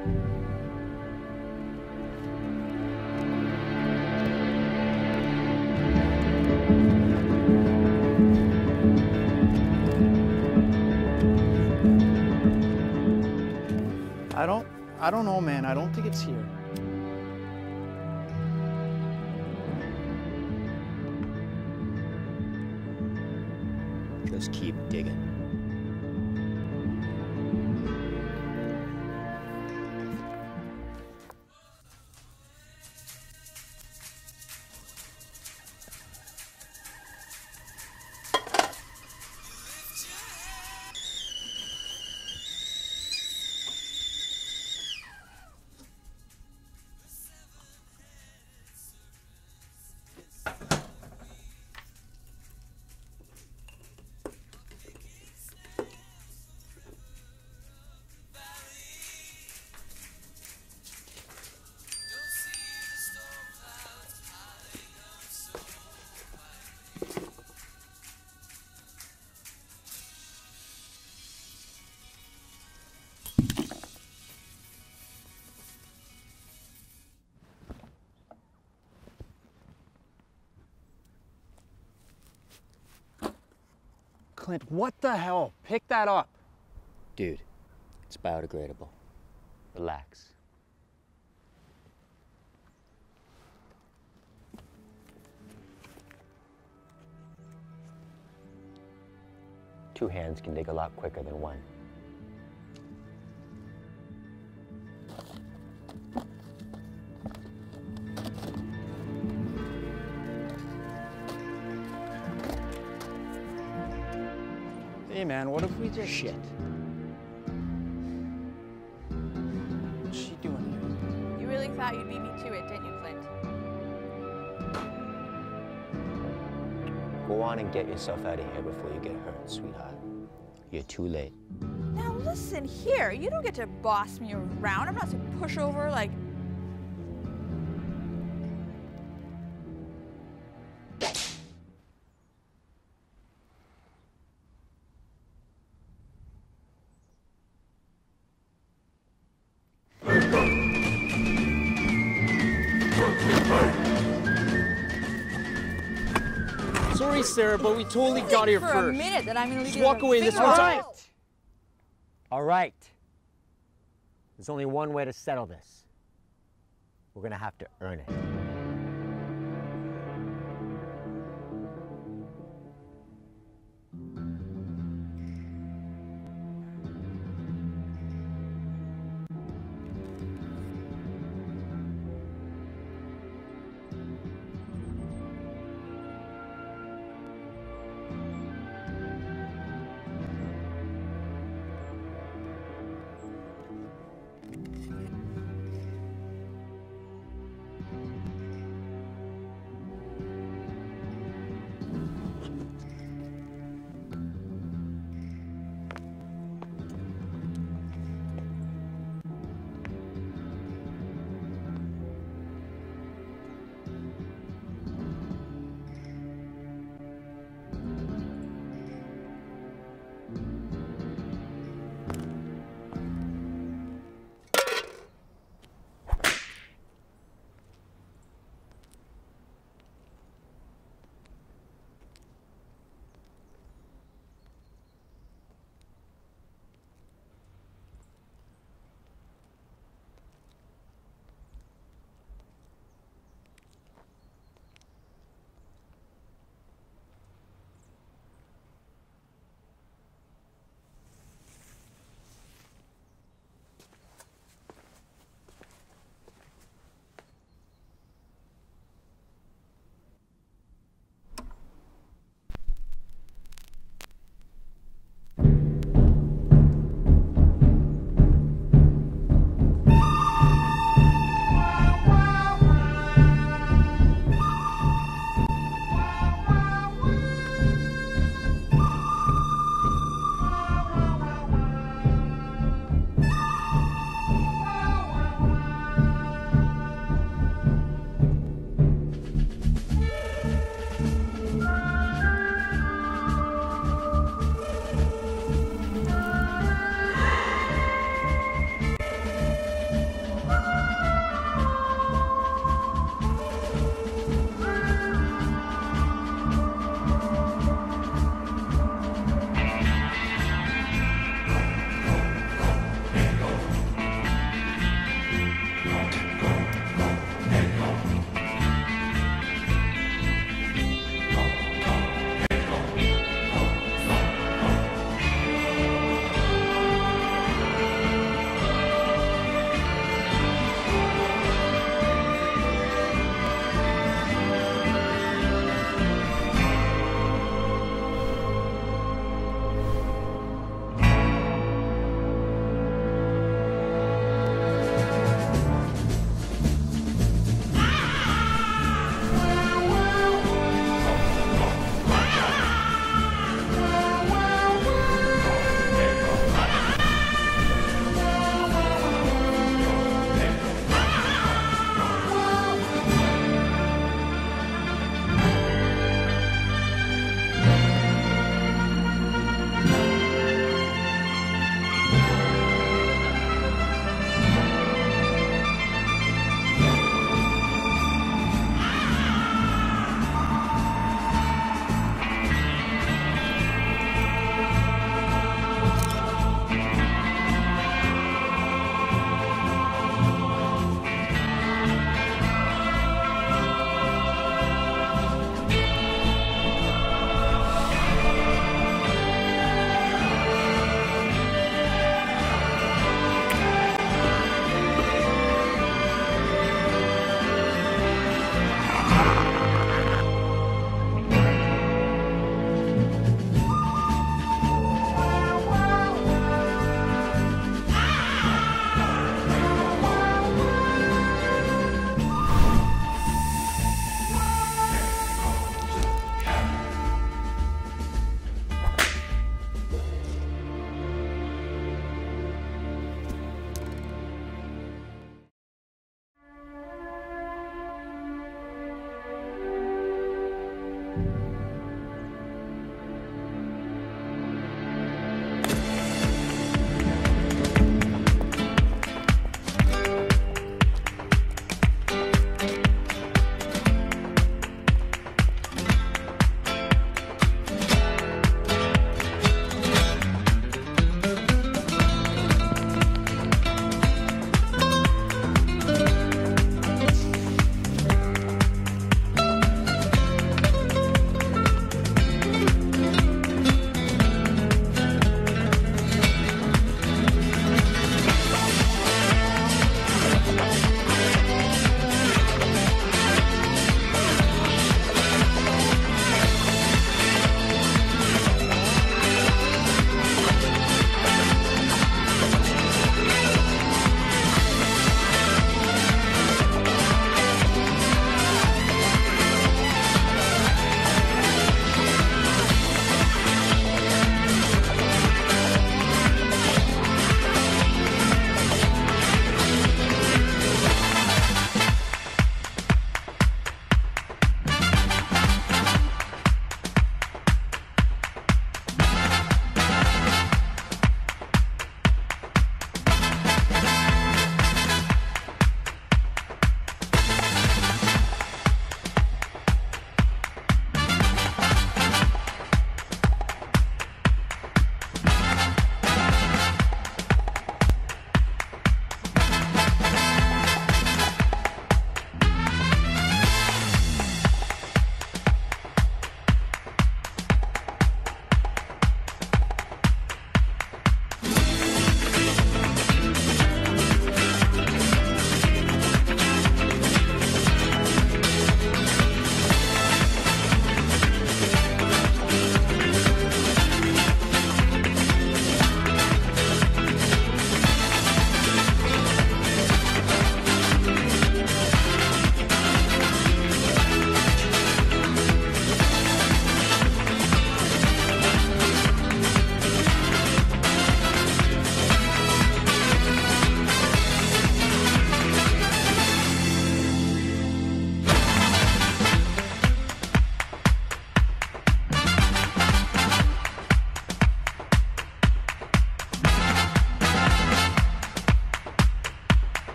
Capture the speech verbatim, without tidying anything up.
I don't, I don't know, man. I don't think it's here. Just keep digging. Clint, what the hell? Pick that up. Dude, it's biodegradable. Relax. Two hands can dig a lot quicker than one. Hey man, what if we just... Shit. What's she doing You really thought you'd beat me to it, didn't you, Clint? Go on and get yourself out of here before you get hurt, sweetheart. You're too late. Now listen here, you don't get to boss me around. I'm not some pushover like... Sorry, Sarah, but we totally got here for first. a minute that I'm gonna leave Just you walk with a away this finger one on time. it. All right. There's only one way to settle this. We're gonna have to earn it.